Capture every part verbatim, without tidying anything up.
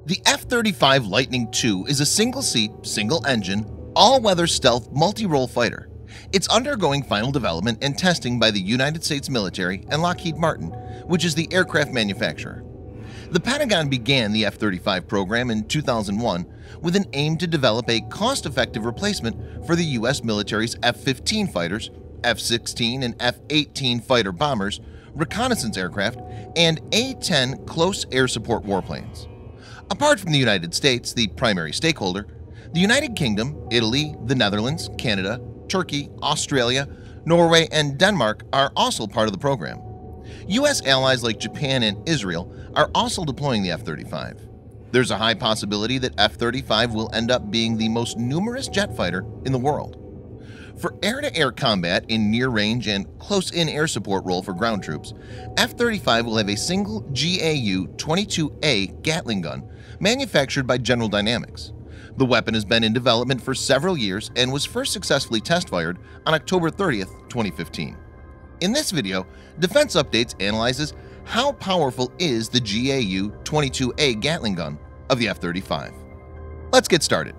The F thirty-five Lightning two is a single-seat, single-engine, all-weather stealth multi-role fighter. It's undergoing final development and testing by the United States military and Lockheed Martin, which is the aircraft manufacturer. The Pentagon began the F thirty-five program in two thousand one with an aim to develop a cost-effective replacement for the U S military's F fifteen fighters, F sixteen and F eighteen fighter bombers, reconnaissance aircraft, and A ten close air support warplanes. Apart from the United States, the primary stakeholder, the United Kingdom, Italy, the Netherlands, Canada, Turkey, Australia, Norway, and Denmark are also part of the program. U S allies like Japan and Israel are also deploying the F thirty-five. There's a high possibility that F thirty-five will end up being the most numerous jet fighter in the world. For air-to-air combat in near-range and close-in air support role for ground troops, F thirty-five will have a single G A U twenty-two A Gatling gun manufactured by General Dynamics. The weapon has been in development for several years and was first successfully test-fired on October thirtieth, twenty fifteen. In this video, Defense Updates analyzes how powerful is the G A U twenty-two A Gatling gun of the F thirty-five. Let's get started.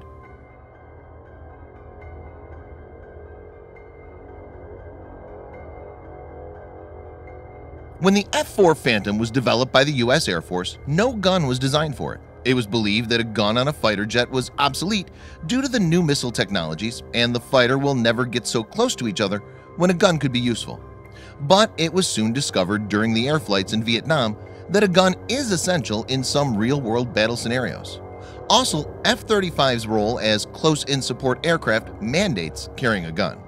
When the F four Phantom was developed by the U S Air Force, no gun was designed for it. It was believed that a gun on a fighter jet was obsolete due to the new missile technologies, and the fighter will never get so close to each other when a gun could be useful. But it was soon discovered during the air flights in Vietnam that a gun is essential in some real-world battle scenarios. Also, F thirty-five's role as close-in support aircraft mandates carrying a gun.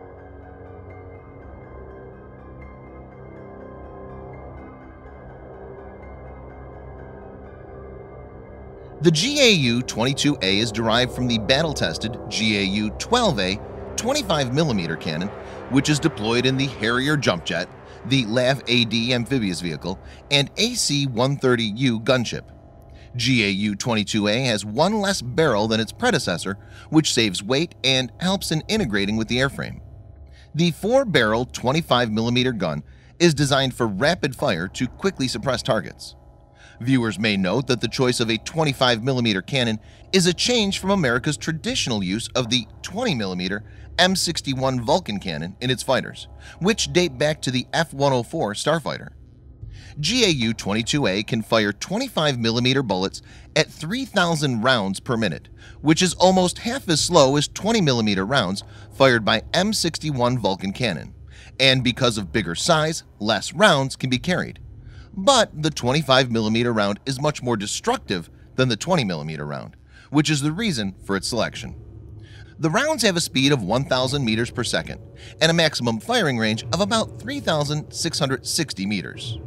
The G A U twenty-two A is derived from the battle-tested G A U twelve A twenty-five millimeter cannon, which is deployed in the Harrier jump jet, the L A V A D amphibious vehicle, and A C one thirty U gunship. G A U twenty-two A has one less barrel than its predecessor, which saves weight and helps in integrating with the airframe. The four-barrel twenty-five millimeter gun is designed for rapid fire to quickly suppress targets. Viewers may note that the choice of a twenty-five millimeter cannon is a change from America's traditional use of the twenty millimeter M sixty-one Vulcan cannon in its fighters, which date back to the F one oh four Starfighter. G A U twenty-two A can fire twenty-five millimeter bullets at three thousand rounds per minute, which is almost half as slow as twenty millimeter rounds fired by M sixty-one Vulcan cannon, and because of bigger size, less rounds can be carried. But the twenty-five millimeter round is much more destructive than the twenty millimeter round, which is the reason for its selection. The rounds have a speed of one thousand meters per second and a maximum firing range of about three thousand six hundred sixty meters.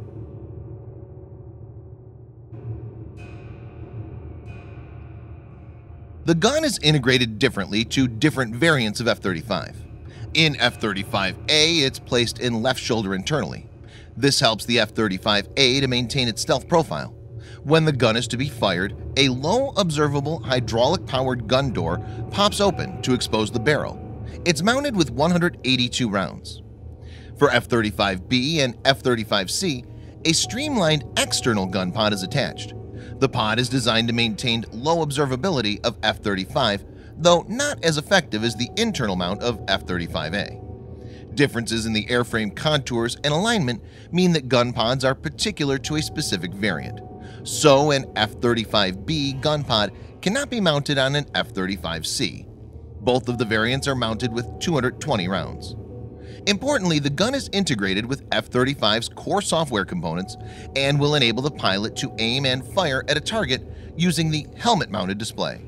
The gun is integrated differently to different variants of F thirty-five. In F thirty-five A, it's placed in left shoulder internally. This helps the F thirty-five A to maintain its stealth profile. When the gun is to be fired, a low observable hydraulic-powered gun door pops open to expose the barrel. It's mounted with one hundred eighty-two rounds. For F thirty-five B and F thirty-five C, a streamlined external gun pod is attached. The pod is designed to maintain low observability of F thirty-five, though not as effective as the internal mount of F thirty-five A. Differences in the airframe contours and alignment mean that gun pods are particular to a specific variant. So an F thirty-five B gun pod cannot be mounted on an F thirty-five C. Both of the variants are mounted with two hundred twenty rounds. Importantly, the gun is integrated with F thirty-five's core software components and will enable the pilot to aim and fire at a target using the helmet-mounted display.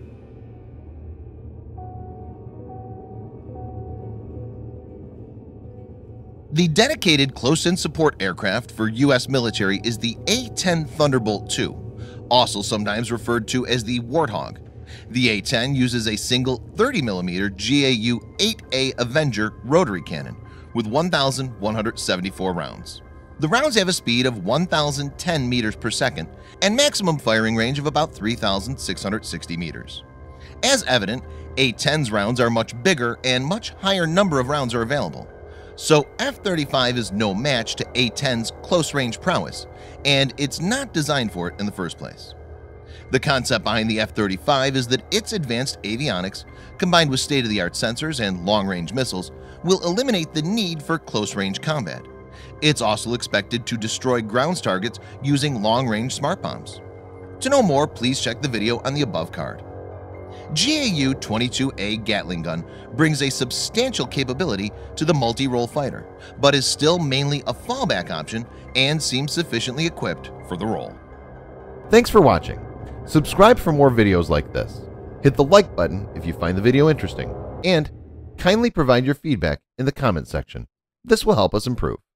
The dedicated close-in support aircraft for U S military is the A ten Thunderbolt two, also sometimes referred to as the Warthog. The A ten uses a single thirty millimeter G A U eight A Avenger rotary cannon with one thousand one hundred seventy-four rounds. The rounds have a speed of one thousand ten meters per second and maximum firing range of about three thousand six hundred sixty meters. As evident, A ten's rounds are much bigger and much higher number of rounds are available. So F thirty-five is no match to A ten's close-range prowess, and it's not designed for it in the first place. The concept behind the F thirty-five is that its advanced avionics, combined with state-of-the-art sensors and long-range missiles, will eliminate the need for close-range combat. It's also expected to destroy ground targets using long-range smart bombs. To know more, please check the video on the above card. G A U twenty-two A Gatling gun brings a substantial capability to the multi-role fighter, but is still mainly a fallback option and seems sufficiently equipped for the role. Thanks for watching. Subscribe for more videos like this. Hit the like button if you find the video interesting, and kindly provide your feedback in the comment section. This will help us improve.